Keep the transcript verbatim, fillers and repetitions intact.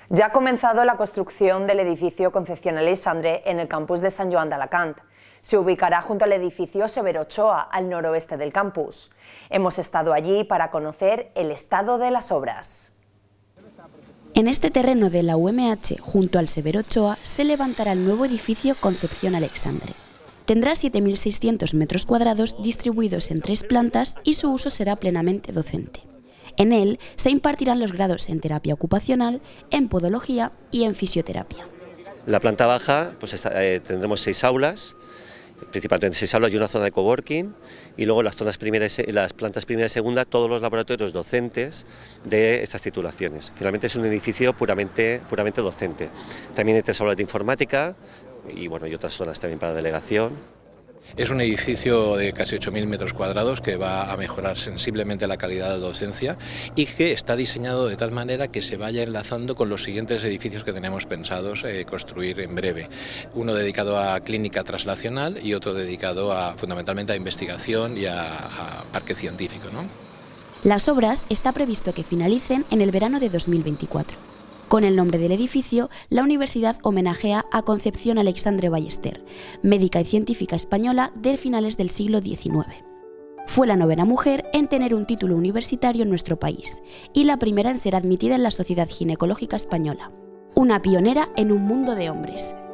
Ya ha comenzado la construcción del edificio Concepción Aleixandre en el campus de Sant Joan d'Alacant. Se ubicará junto al edificio Severo Ochoa, al noroeste del campus. Hemos estado allí para conocer el estado de las obras. En este terreno de la U M H, junto al Severo Ochoa, se levantará el nuevo edificio Concepción Aleixandre. Tendrá siete mil seiscientos metros cuadrados distribuidos en tres plantas y su uso será plenamente docente. En él se impartirán los grados en terapia ocupacional, en podología y en fisioterapia. En la planta baja pues, eh, tendremos seis aulas, principalmente seis aulas y una zona de coworking, y luego las, zonas primeras, las plantas primera y segunda, todos los laboratorios docentes de estas titulaciones. Finalmente es un edificio puramente, puramente docente. También hay tres aulas de informática y, bueno, y otras zonas también para delegación. Es un edificio de casi ocho mil metros cuadrados que va a mejorar sensiblemente la calidad de docencia y que está diseñado de tal manera que se vaya enlazando con los siguientes edificios que tenemos pensados eh, construir en breve. Uno dedicado a clínica traslacional y otro dedicado a, fundamentalmente a investigación y a, a parque científico, ¿no? Las obras está previsto que finalicen en el verano de dos mil veinticuatro. Con el nombre del edificio, la universidad homenajea a Concepción Aleixandre Ballester, médica y científica española de finales del siglo diecinueve. Fue la novena mujer en tener un título universitario en nuestro país y la primera en ser admitida en la Sociedad Ginecológica Española. Una pionera en un mundo de hombres.